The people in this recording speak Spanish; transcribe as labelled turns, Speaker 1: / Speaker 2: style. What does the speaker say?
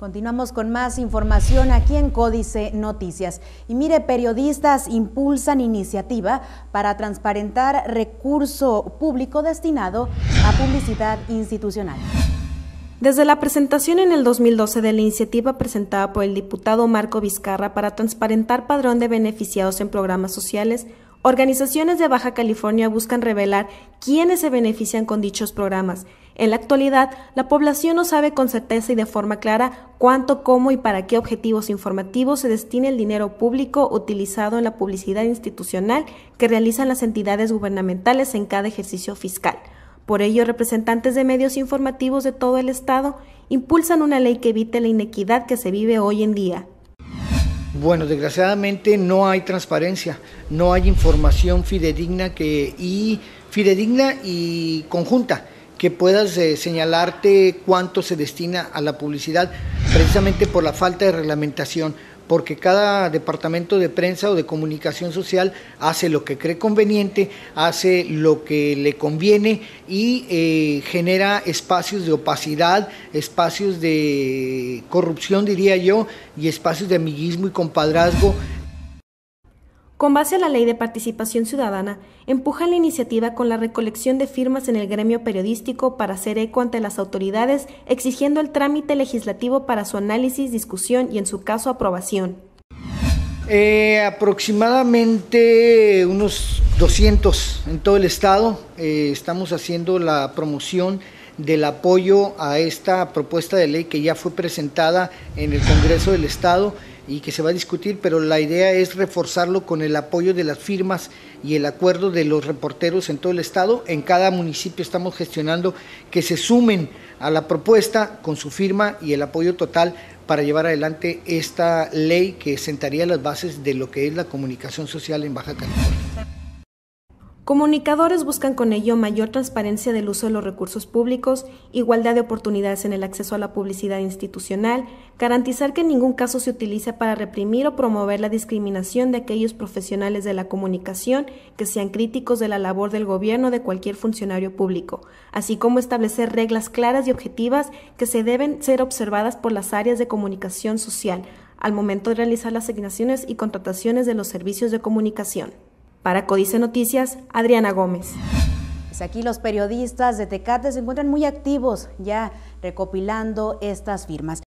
Speaker 1: Continuamos con más información aquí en Códice Noticias. Y mire, periodistas impulsan iniciativa para transparentar recurso público destinado a publicidad institucional.
Speaker 2: Desde la presentación en el 2012 de la iniciativa presentada por el diputado Marco Vizcarra para transparentar padrón de beneficiados en programas sociales, organizaciones de Baja California buscan revelar quiénes se benefician con dichos programas. En la actualidad, la población no sabe con certeza y de forma clara cuánto, cómo y para qué objetivos informativos se destina el dinero público utilizado en la publicidad institucional que realizan las entidades gubernamentales en cada ejercicio fiscal. Por ello, representantes de medios informativos de todo el estado impulsan una ley que evite la inequidad que se vive hoy en día.
Speaker 3: Bueno, desgraciadamente no hay transparencia, no hay información fidedigna y conjunta que puedas señalarte cuánto se destina a la publicidad, precisamente por la falta de reglamentación, porque cada departamento de prensa o de comunicación social hace lo que cree conveniente, hace lo que le conviene y genera espacios de opacidad, espacios de corrupción, diría yo, y espacios de amiguismo y compadrazgo.
Speaker 2: Con base a la Ley de Participación Ciudadana, empujan la iniciativa con la recolección de firmas en el gremio periodístico para hacer eco ante las autoridades, exigiendo el trámite legislativo para su análisis, discusión y, en su caso, aprobación.
Speaker 3: Aproximadamente unos 200 en todo el estado. Estamos haciendo la promoción del apoyo a esta propuesta de ley que ya fue presentada en el Congreso del Estado y que se va a discutir, pero la idea es reforzarlo con el apoyo de las firmas y el acuerdo de los reporteros en todo el estado. En cada municipio estamos gestionando que se sumen a la propuesta con su firma y el apoyo total para llevar adelante esta ley que sentaría las bases de lo que es la comunicación social en Baja California.
Speaker 2: Comunicadores buscan con ello mayor transparencia del uso de los recursos públicos, igualdad de oportunidades en el acceso a la publicidad institucional, garantizar que en ningún caso se utilice para reprimir o promover la discriminación de aquellos profesionales de la comunicación que sean críticos de la labor del gobierno o de cualquier funcionario público, así como establecer reglas claras y objetivas que se deben ser observadas por las áreas de comunicación social al momento de realizar las asignaciones y contrataciones de los servicios de comunicación. Para Códice Noticias, Adriana Gómez.
Speaker 1: Pues aquí los periodistas de Tecate se encuentran muy activos ya recopilando estas firmas.